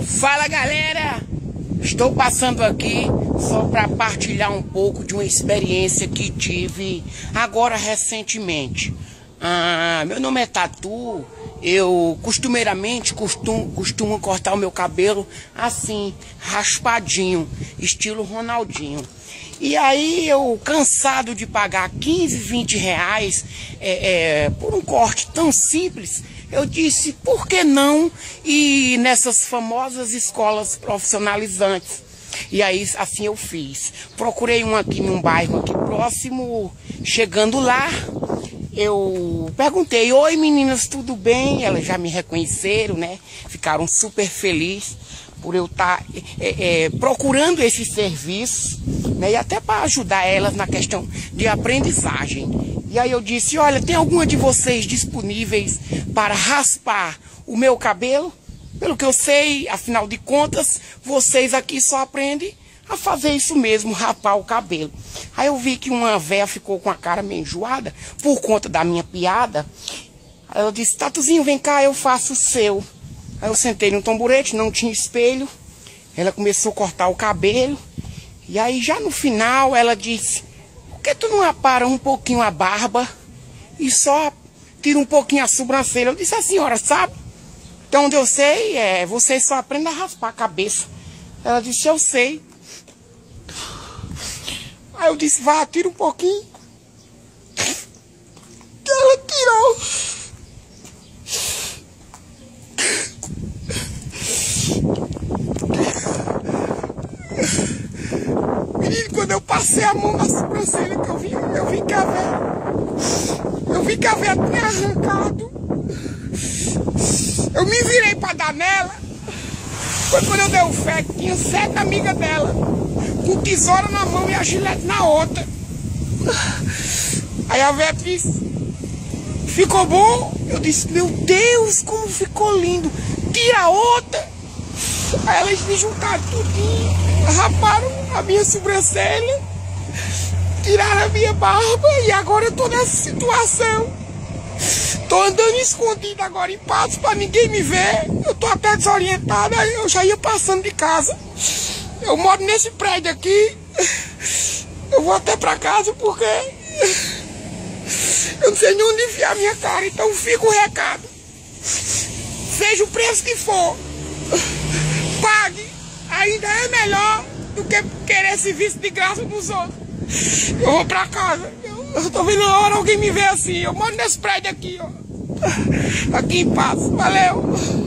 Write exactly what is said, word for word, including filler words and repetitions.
Fala galera, estou passando aqui só para partilhar um pouco de uma experiência que tive agora recentemente. Ah, meu nome é Tatu, eu costumeiramente costumo, costumo cortar o meu cabelo assim, raspadinho, estilo Ronaldinho. E aí eu, cansado de pagar quinze, vinte reais é, é, por um corte tão simples, eu disse, por que não ir nessas famosas escolas profissionalizantes? E aí, assim eu fiz. Procurei um aqui num bairro aqui próximo. Chegando lá, eu perguntei, oi meninas, tudo bem? Elas já me reconheceram, né? Ficaram super felizes por eu estar é, é, procurando esse serviço, né? E até para ajudar elas na questão de aprendizagem. E aí eu disse, olha, tem alguma de vocês disponíveis para raspar o meu cabelo? Pelo que eu sei, afinal de contas, vocês aqui só aprendem a fazer isso mesmo, rapar o cabelo. Aí eu vi que uma véia ficou com a cara meio enjoada por conta da minha piada. Aí ela disse, Tatuzinho, vem cá, eu faço o seu. Aí eu sentei no tamborete, não tinha espelho. Ela começou a cortar o cabelo. E aí já no final ela disse, por que tu não apara um pouquinho a barba e só tira um pouquinho a sobrancelha? Eu disse, a senhora sabe? Então onde eu sei, é, vocês só aprendem a raspar a cabeça. Ela disse, eu sei. Aí eu disse, vá, tira um pouquinho. Ela tirou. Menino, quando eu passei a mão na sobrancelha, que eu vi, eu vi que a véia, eu vi que a véia tinha arrancado. Eu me virei pra dar nela. Foi quando eu dei o fé que tinha sete amigas dela, com tesoura na mão e a gilete na outra. Aí a véia disse, ficou bom? Eu disse, meu Deus, como ficou lindo. Tira a outra. Aí elas me juntaram tudinho, raparam a minha sobrancelha, tiraram a minha barba e agora eu tô nessa situação. Tô andando escondido agora em Patos pra ninguém me ver. Eu tô até desorientada, eu já ia passando de casa. Eu moro nesse prédio aqui. Eu vou até pra casa porque eu não sei nem onde enfiar a minha cara. Então fica o recado. Seja o preço que for, pague. Ainda é melhor do que querer serviço de graça dos outros. Eu vou pra casa. Eu, eu tô vendo a hora alguém me ver assim. Eu moro nesse prédio aqui, ó. Aqui em Patos. Valeu.